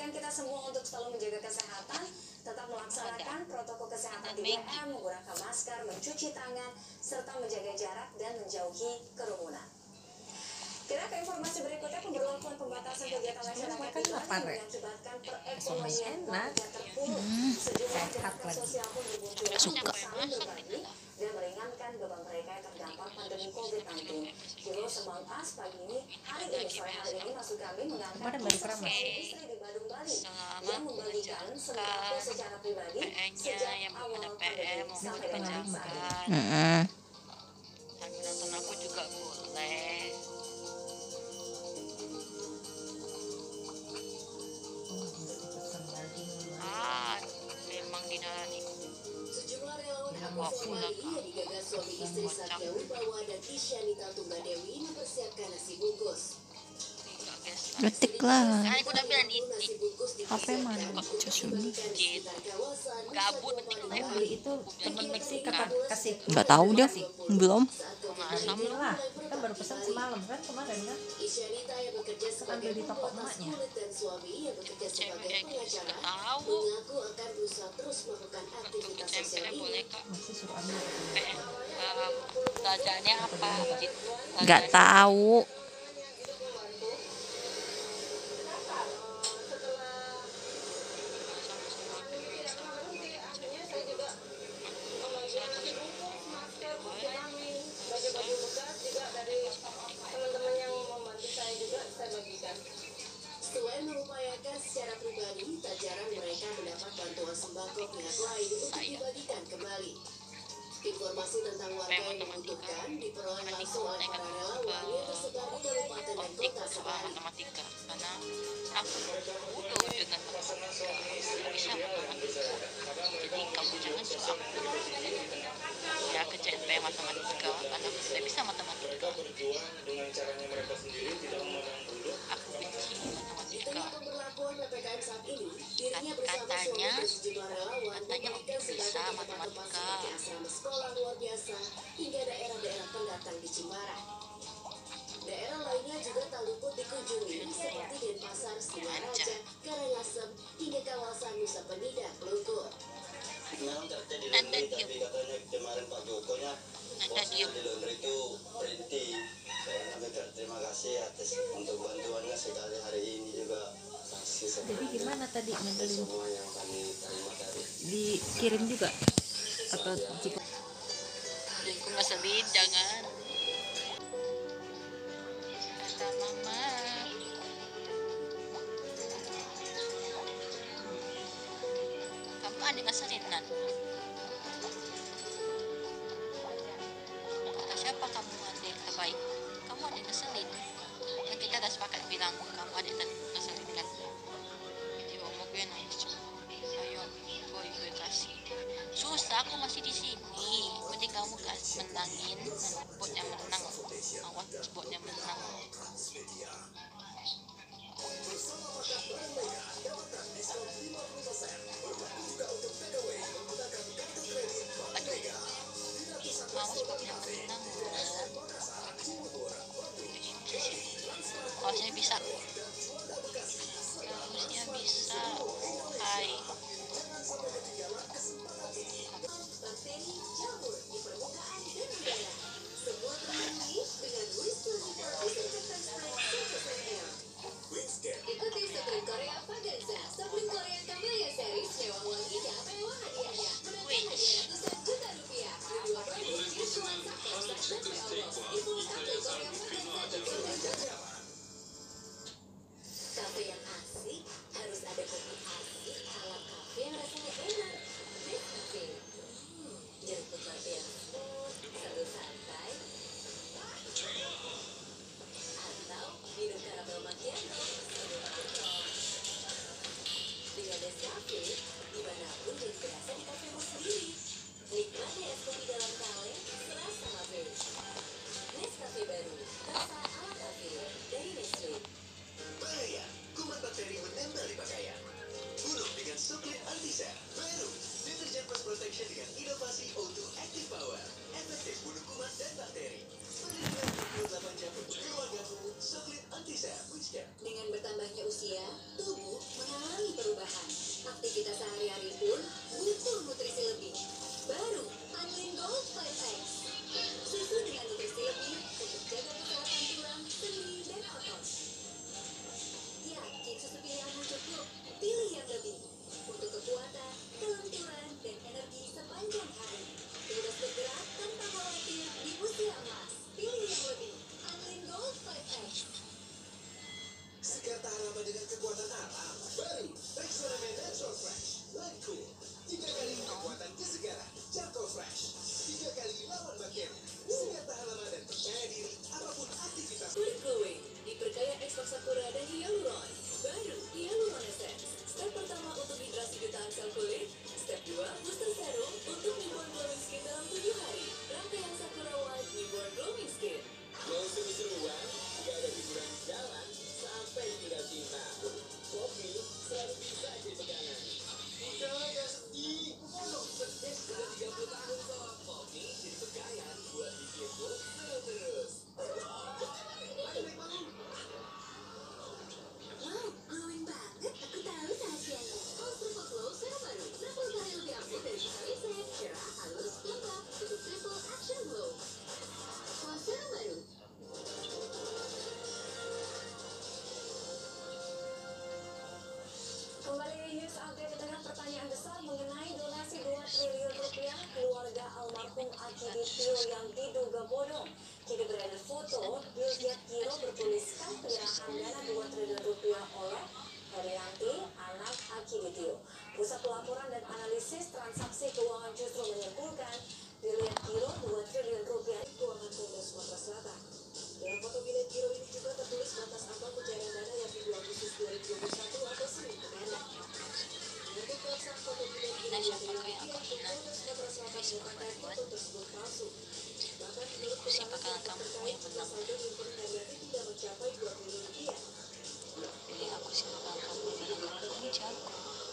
mengingatkan kita semua untuk selalu menjaga kesehatan, tetap melaksanakan protokol kesehatan 3M, menggunakan masker, mencuci tangan, serta menjaga jarak dan menjauhi kerumunan. Kita ke informasi berikutnya, pemberlakuan pembatasan kegiatan masyarakat di Bali mengakibatkan perekonomian warga terpuruk. Sejumlah gerakan sosial pun bermunculan untuk saling berbagi dan meringankan beban mereka yang terdampak pandemi COVID-19. Heroes Among Us pagi ini, sore hari ini Masuk Kami mengangkat kisah suami istri di Badung, Bali yang membagikan sembako secara pribadi sejak awal pandemi sampai dengan saat ini. Sambil nonton aku juga boleh. Memang dinalani. Sejumlah relawan Agus Somali yang digagas suami istri Satya Wibawa dan Isyanita Tunggadewi mempersiapkan nasi bungkus. Detik lah. Kan aku udah bilang di HP mana? gabut Beli itu temen Meksi kapan kasih? Nggak tahu dia, belum. pengasam Ini lah, kan baru pesan semalam kan kemarin kan? Isyanita yang bekerja sebagai Ambil di toko pembuat emaknya. kulit dan suami yang bekerja sebagai pengacara tahu mengaku akan berusaha terus melakukan aktivitas sosial SMP boleh ini. kak. Masih suruh ambil. Belajarnya apa? Nggak tahu. Selain mengupayakan secara pribadi, tak jarang mereka mendapat bantuan sembako pihak lain untuk dibagikan kembali. Informasi tentang warga yang membutuhkan diperoleh langsung oleh para relawan yang tersebar di kabupaten dan kota sebalik. Matematika karena aku dulu dengan matematika bisa matematika, jadi kamu jangan suka ya kerjaan kayak matematika karena aku tidak bisa matematika, aku benci matematika. Pemberlakuan PPKM saat ini, dirinya bersama Katanya suami dan sejumlah relawan Om bisa matematika. asrama sekolah luar biasa hingga daerah-daerah pendatang di Cimarah. Daerah lainnya juga tak luput dikunjungi seperti Denpasar, Singaraja, Karangasem hingga kawasan Nusa Penida, Klungkul. Memang terjadi Ada laundry, dia. tapi katanya kemarin Pak Jokonya bosnya di laundry itu berhenti. Saya sampaikan terima kasih atas untuk bantuannya sekali hari ini juga. Jadi gimana tadi ngandelin? Semua yang kami terima tadi. Dikirim juga atau jika Aku ngeselin jangan. Kata mama. Kamu ada ngeselin kan? Kata siapa kamu ada yang terbaik? Kamu ada ngeselin. Kan kita udah sepakat bilang kamu ada ngeselin kan? Jadi mau gue nangis. Ayo, gue kasih. Susah, aku masih di sini. Mending kamu kasih menangin, botnya menang. Awas botnya menang. Awas botnya menang. Harusnya bisa. Harusnya bisa. Hai. Bakteri jamur di permukaan dan udara. Semua terpenuhi dengan Whisper Super Disinfectant Spray 100 ml. Ikuti step News update dengan pertanyaan besar mengenai donasi 2 triliun rupiah keluarga almarhum Akiditio yang diduga bodong. Kini beredar foto Bilgiat Giro bertuliskan penyerahan dana 2 triliun rupiah oleh Herianti, anak Akiditio. Pusat Pelaporan dan Analisis Transaksi Keuangan justru menyimpulkan Bilgiat Giro 2 triliun rupiah keuangan Polda Sumatera Selatan. Dalam foto Bilgiat Giro ini juga tertulis batas ambang pencairan dana yang di 2 Agustus 2021 atau Senin kemarin. Untuk pelaksanaan foto Bilgiat Giro 2 triliun rupiah, Polda Sumatera Selatan menyatakan foto tersebut palsu. Bahkan menurut keterangan terkait jumlah saldo handphone Herianti tidak mencapai 2 triliun rupiah. Pilih aku sih bakal kamu yang jago.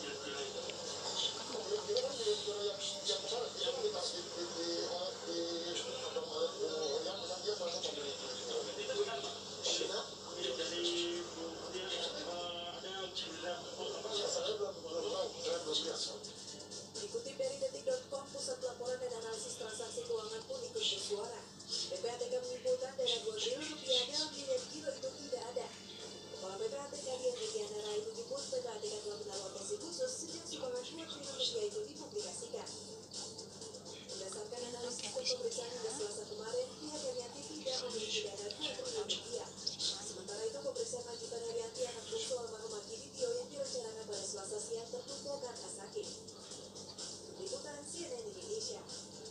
Dikutip dari detik.com, Pusat Pelaporan dan Analisis Transaksi Keuangan pun ikut bersuara. PPATK menyimpulkan dana 2 triliun rupiah dalam Bilgiat Giro itu tidak ada. Kepala PPATK Dian Regiana Rai menyebut PPATK telah menaruh atensi khusus sejak sumbangan 2 triliun rupiah itu dipublikasikan. Berdasarkan analisis dan pemeriksaan hingga Selasa kemarin, pihak Herianti tidak memiliki dana 2 triliun rupiah. Sementara itu, pemeriksaan lanjutan Herianti anak bungsu almarhum Akiditio yang direncanakan pada Selasa siang tertunda karena sakit. Liputan CNN Indonesia.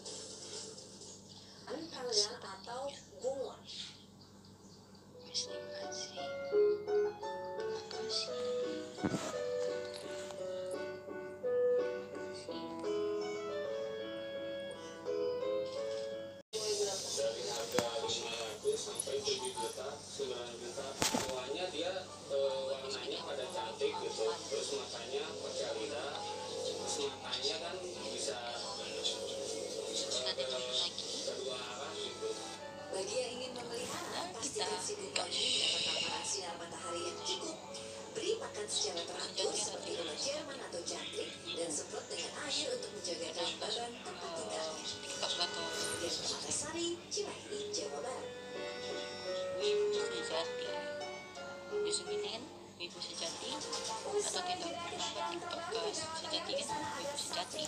Kalian atau bunglon. Terima kasih. Makasih. Dari harga 500 sampai 7 juta, 9 juta, semuanya dia warnanya pada cantik gitu, terus matanya pakai lidah, terus matanya kan bisa kedua arah gitu. Bagi yang ingin memelihara, pastikan si bunglon ini mendapat paparan sinar matahari yang cukup. Beri makan secara teratur seperti ulat Jerman atau jangkrik dan semprot dengan air untuk menjaga kelembaban tempat tinggalnya. Dian Permatasari, Cimahi, Jawa Barat. Sejati. Ibu Suminin, Ibu Sejati, atau tidak pernah sejati kan? Ibu Sejati.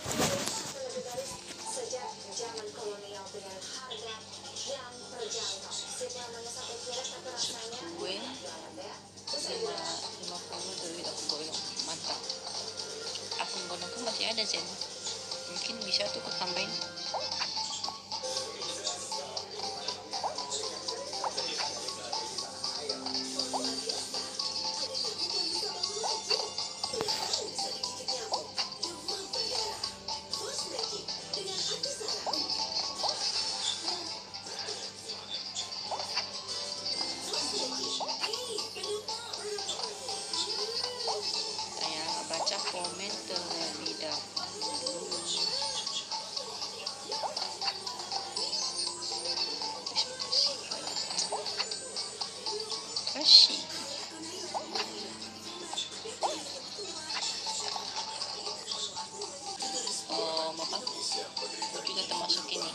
Sejak zaman kolonial dengan harga yang terjangkau. Siapa namanya satu kira tapi rasanya Gue ya. 50 duit aku bolong mantap. Akun bonongku masih ada Zen. Mungkin bisa tuh aku tambahin. Saya baca komen terlebih dahulu. Kasih. Oh, mau apa? Aku juga termasuk ini.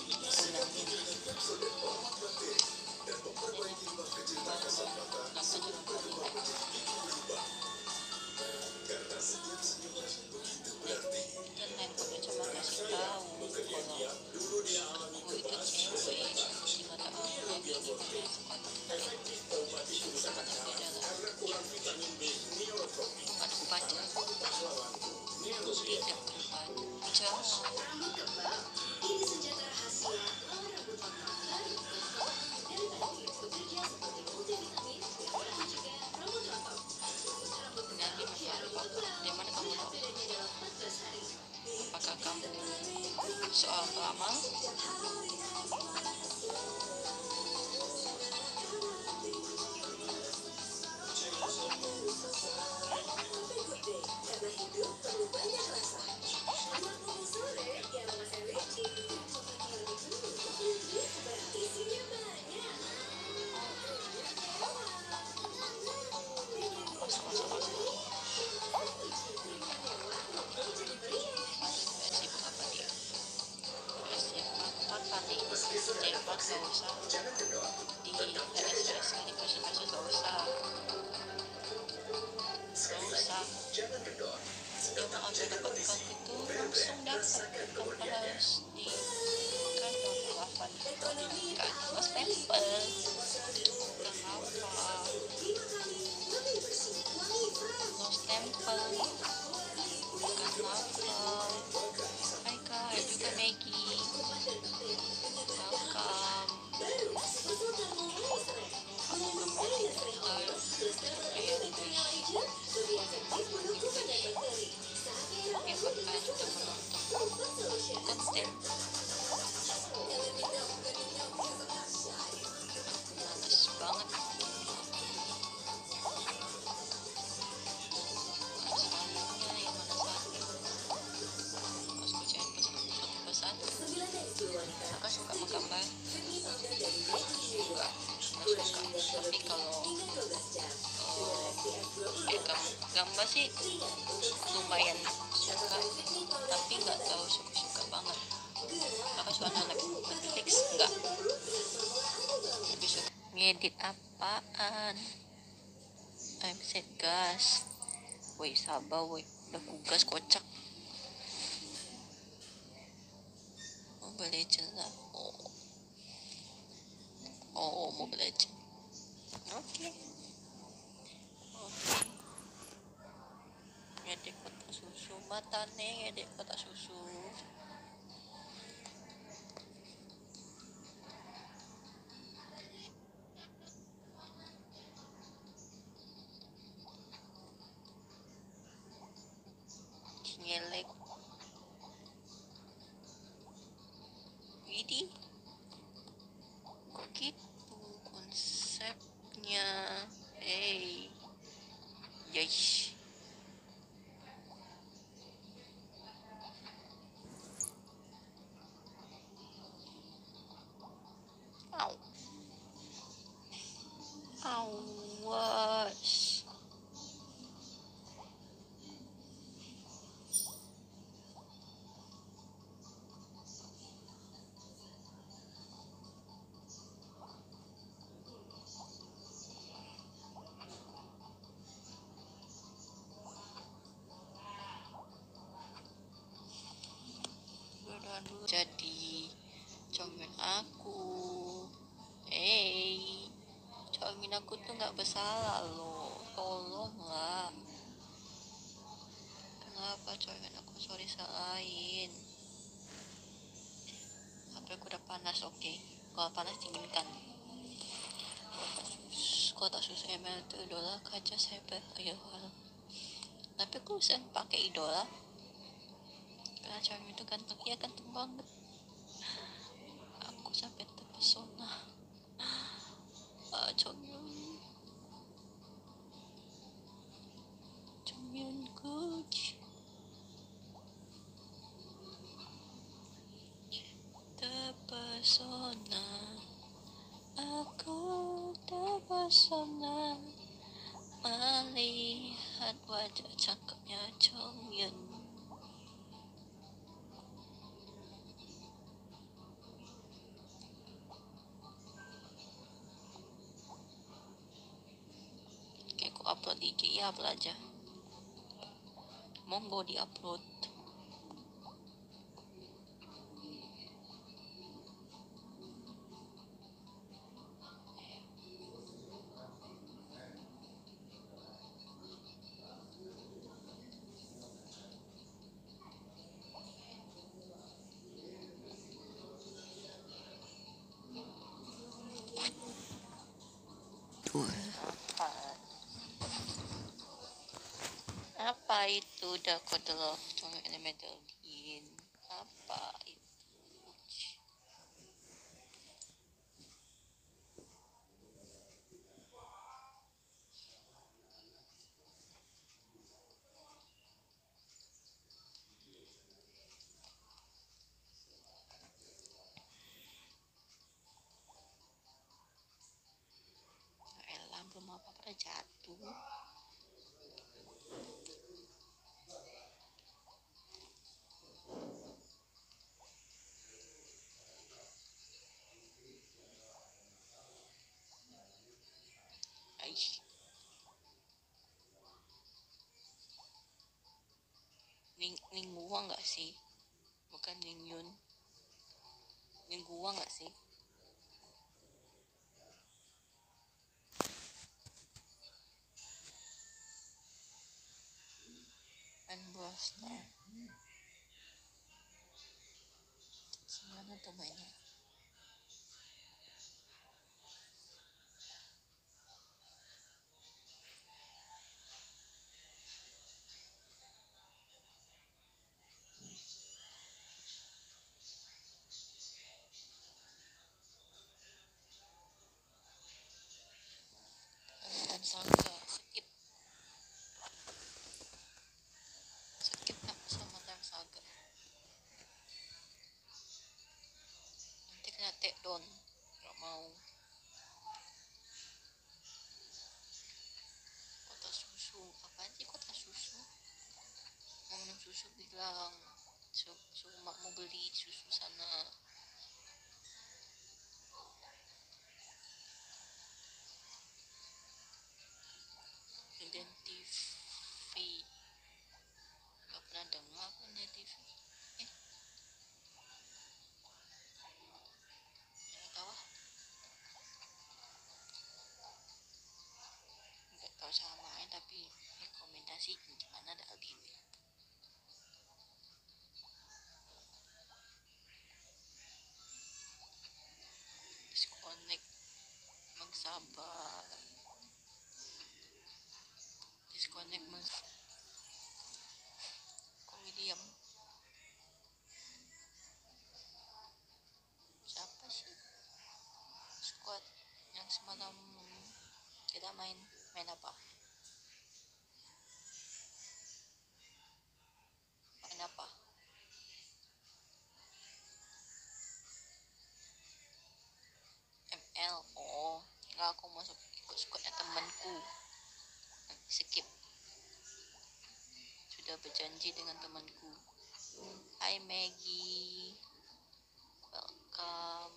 Dan handphonenya cuma kasih tahu kalau aku itu cewek di mata aku kayak gini bukan aku baca tidak baca. Ini senjata rahasia lawan rambut mekar dari tadi bekerja seperti multivitamin yang mencegah rambut rontok. Rambut Nanti di mana kamu tahu? bedanya dalam 14 hari. Apakah kamu soal peramal? Karena hidup perlu banyak rasa. Buat ngomong sore, ya Mama Sandwich. Coklat yang dulu, isinya banyak. Sibuk apa dia? Sibuk apa nih? Sibuk gak usah. Di RSS ini kasus gak usah. Gak usah. yang mau anda dapatkan itu langsung dapat, kamu harus di kartu halaman diberikan no stempel. Kenapa no stempel? Kenapa? Hai Kak, juga Maggie, welcome. Aku kembali dengar yang menyebabkan sudah menonton konten. Males banget. Masalahnya yang mana satu? Pas bacain pesan, kakak suka menggambar? Enggak suka. Tapi kalau gambar sih lumayan suka, tapi nggak tahu suka banget. Kakak suka nonton Netflix? Enggak. Lebih suka ngedit apaan? I'm set gas. Woi sabar woi, udah kugas kocak. Mobile Legends lah. Oh Mobile Legends. Oke. Ngedek kotak susu mata nih, ngedek kotak susu. Ngelek. Widih. Kok gitu konsepnya? Hey. Yes. Au. Awas. Berdoa dulu jadi comel aku. Hey, comel aku tuh nggak bersalah loh, tolonglah. Kenapa comel aku sorry salahin? HP aku udah panas, oke. Kalau panas dinginkan. Kotak susu ML itu idola kaca cyber. Ayo halo. Tapi aku bisa pakai idola. Karena cewek itu ganteng, ya ganteng banget. Aku sampai terpesona. Chongyun, Chongyun coach. Terpesona, aku terpesona melihat wajah cakepnya Chongyun. Kayak aku upload di IG, ya upload aja. Monggo di upload. Apa itu Dakota Love Chongyun Elemental Yin? Apa itu? Elah, belum apa-apa jatuh. Aish. Ninghua nggak sih? Bukan Ningyun. Ninghua nggak sih? Main Brawl Stars. Gimana tuh mainnya? Dan Saga skip nak sama Time Saga. Nanti kena take down. Gak mau. Kota susu. Apaan sih kota susu? Mau minum susu bilang suruh mak mau beli susu sana. Identifi. Gak pernah dengar apa identifi. Gak tahu ah. Gak tahu cara main tapi rekomendasi gimana ada Aldin. Disconnect. Mengsabar. Disconnect kok William siapa sih squad yang semalam kita main apa ML. Oh nggak, aku masuk ikut squadnya temanku. Skip, sudah berjanji dengan temanku. Hai Maggie, welcome.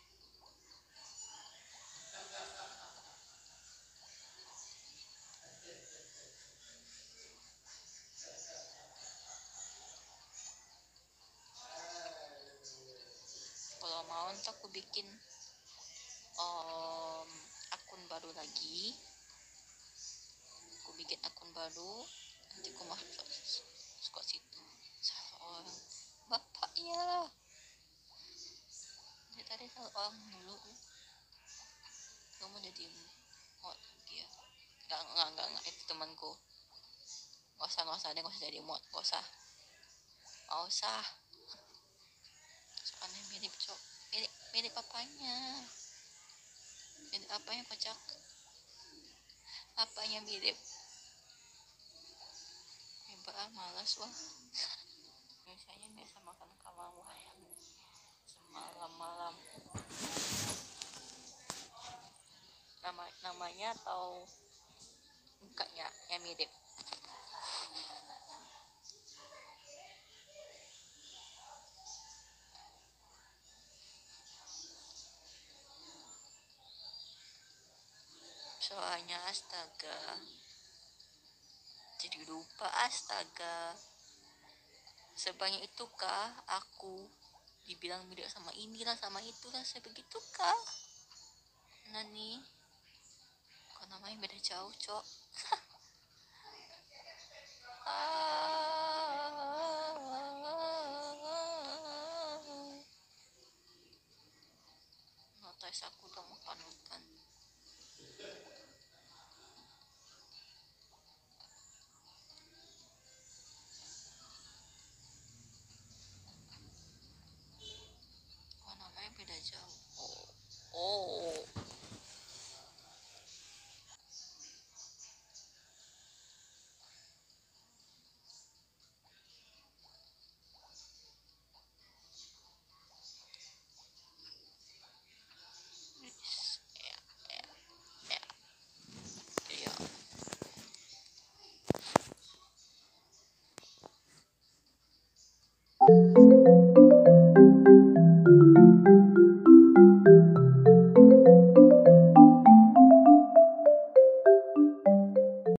Kalau mau ntar aku bikin akun baru lagi. Aku bikin akun baru, nanti aku masuk squad situ. Salah orang bapaknya. Dia tadi salah orang dulu. Kamu jadi mod dia. Enggak, itu temanku. Nggak usah deh, nggak usah jadi mod, nggak usah. Soalnya mirip mirip apanya? Mirip apa yang kocak? Apanya mirip? Malas wah. Biasa makan kalawah semalam-malam. Namanya atau mukanya yang mirip? Soalnya astaga, jadi lupa astaga. Sebanyak itukah aku dibilang mirip sama inilah sama itulah, sebegitukah? Nani, kok namanya beda jauh cok. Notice aku dong panutan. Kok namanya beda jauh. Oh. Ya.